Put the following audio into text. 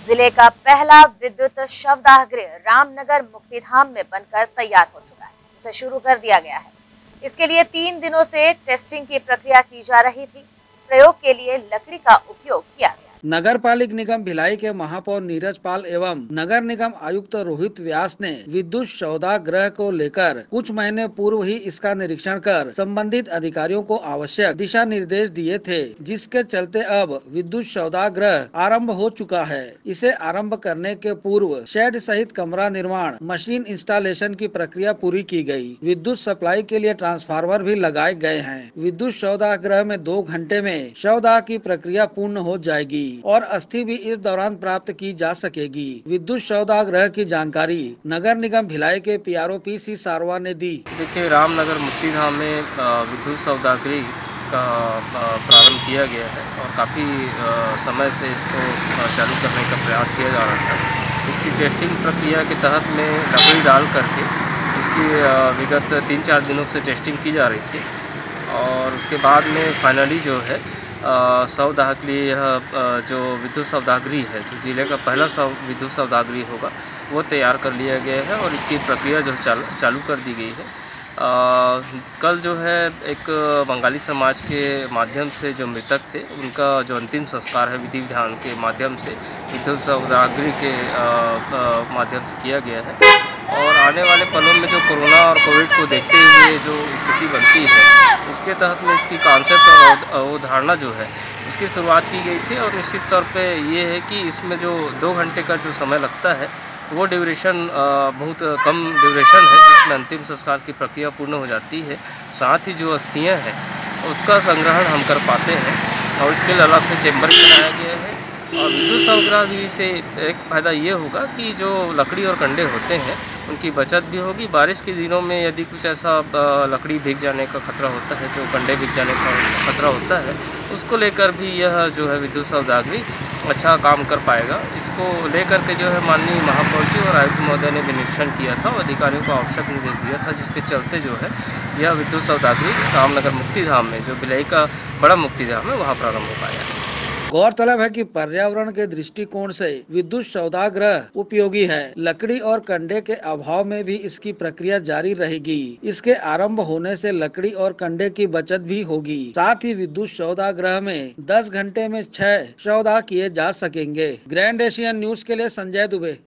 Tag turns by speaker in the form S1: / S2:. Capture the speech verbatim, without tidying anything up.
S1: जिले का पहला विद्युत शवदाह गृह रामनगर मुक्तिधाम में बनकर तैयार हो चुका है, जिसे शुरू कर दिया गया है। इसके लिए तीन दिनों से टेस्टिंग की प्रक्रिया की जा रही थी। प्रयोग के लिए लकड़ी का उपयोग किया गया।
S2: नगर पालिक निगम भिलाई के महापौर नीरज पाल एवं नगर निगम आयुक्त रोहित व्यास ने विद्युत शवदाह गृह को लेकर कुछ महीने पूर्व ही इसका निरीक्षण कर संबंधित अधिकारियों को आवश्यक दिशा निर्देश दिए थे, जिसके चलते अब विद्युत शवदाह गृह आरंभ हो चुका है। इसे आरंभ करने के पूर्व शेड सहित कमरा निर्माण, मशीन इंस्टॉलेशन की प्रक्रिया पूरी की गयी। विद्युत सप्लाई के लिए ट्रांसफार्मर भी लगाए गए हैं। विद्युत शवदाह गृह में दो घंटे में शवदाह की प्रक्रिया पूर्ण हो जाएगी और अस्थि भी इस दौरान प्राप्त की जा सकेगी। विद्युत शवदाह गृह की जानकारी नगर निगम भिलाई के पीआरओ पी सी सारवा ने दी।
S3: देखिए, रामनगर मुक्तिधाम में विद्युत शवदाह गृह का प्रारंभ किया गया है और काफ़ी समय से इसको चालू करने का प्रयास किया जा रहा था। इसकी टेस्टिंग प्रक्रिया के तहत में लकड़ी डाल करके इसकी विगत तीन चार दिनों से टेस्टिंग की जा रही थी और उसके बाद में फाइनली जो है शवदाह के लिए यह जो विद्युत शवदाह गृह है, जो जिले का पहला शव विद्युत शवदाह गृह होगा, वो तैयार कर लिया गया है और इसकी प्रक्रिया जो चालू चालू कर दी गई है। आ, कल जो है एक बंगाली समाज के माध्यम से जो मृतक थे, उनका जो अंतिम संस्कार है विधि विधान के माध्यम से विद्युत शवदाह गृह के माध्यम से किया गया है। और आने वाले पलों में जो कोरोना और कोविड को देखते हुए जो स्थिति बनती है, इसके तहत में इसकी कॉन्सेप्ट और अवधारणा जो है इसकी शुरुआत की गई थी और निश्चित तौर पे ये है कि इसमें जो दो घंटे का जो समय लगता है वो ड्यूरेशन बहुत कम ड्यूरेशन है, जिसमें अंतिम संस्कार की प्रक्रिया पूर्ण हो जाती है। साथ ही जो अस्थियाँ हैं उसका संग्रहण हम कर पाते हैं और इसके लिए अलग से चेम्बर बनाया गया है। और विद्युत शवदाह से एक फ़ायदा ये होगा कि जो लकड़ी और कंडे होते हैं उनकी बचत भी होगी। बारिश के दिनों में यदि कुछ ऐसा लकड़ी भीग जाने का खतरा होता है, जो कंडे भीग जाने का खतरा होता है, उसको लेकर भी यह जो है विद्युत शवदाह गृह अच्छा काम कर पाएगा। इसको लेकर के जो है माननीय महापौर जी और आयुक्त महोदय ने भी निरीक्षण किया था और अधिकारियों को आवश्यक निर्देश दिया था, जिसके चलते जो है यह विद्युत शवदाह गृह रामनगर मुक्तिधाम में, जो भिलाई का बड़ा मुक्तिधाम है, वहाँ प्रारंभ हो पाया।
S2: गौरतलब है कि पर्यावरण के दृष्टिकोण से विद्युत शवदाह गृह उपयोगी है। लकड़ी और कंडे के अभाव में भी इसकी प्रक्रिया जारी रहेगी। इसके आरंभ होने से लकड़ी और कंडे की बचत भी होगी। साथ ही विद्युत शवदाह गृह में दस घंटे में छह शवदाह किए जा सकेंगे। ग्रैंड एशियन न्यूज के लिए संजय दुबे।